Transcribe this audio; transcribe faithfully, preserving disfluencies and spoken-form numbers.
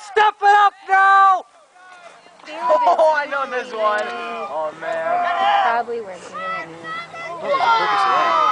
step it up now! Oh, I know this one. Oh, man. Probably working. That was a purpose, yeah.